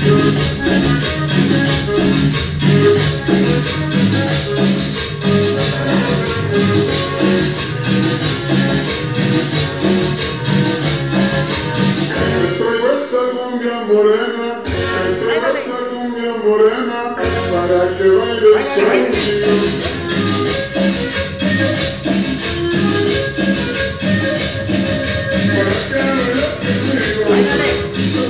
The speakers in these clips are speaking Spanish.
Morena, entrega esta cumbia morena para que bailes conmigo. Para que bailes conmigo.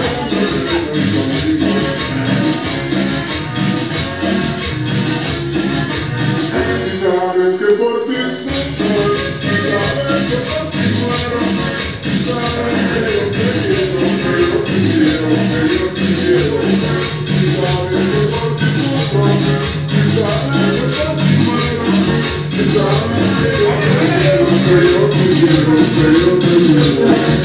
Si sabes que por ti sufro, si sabes que por ti muero, si sabes que yo te quiero, que yo te quiero, que yo te quiero. Si sabes que por ti sufro, si sabes que por ti muero, si sabes que yo te quiero, que yo te quiero, que yo te quiero.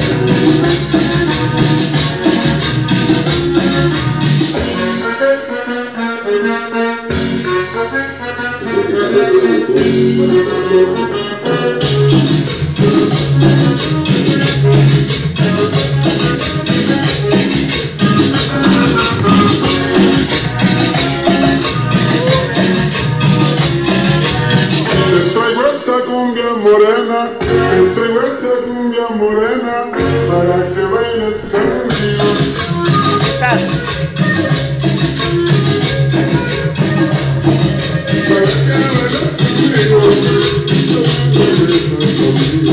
Morena, te entrego esta cumbia morena para que bailes conmigo. Para que bailes conmigo.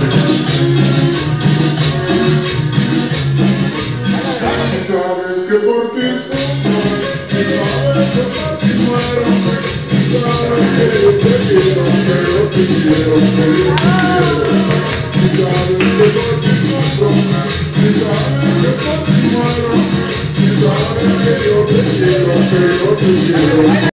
Si sabes que por ti sufro, si sabes que por ti muero, si sabes que yo te quiero, que yo te quiero, que yo te quiero. Si sabes que por ti sufro, si sabes que por ti muero, si sabes que yo te quiero, que yo te quiero.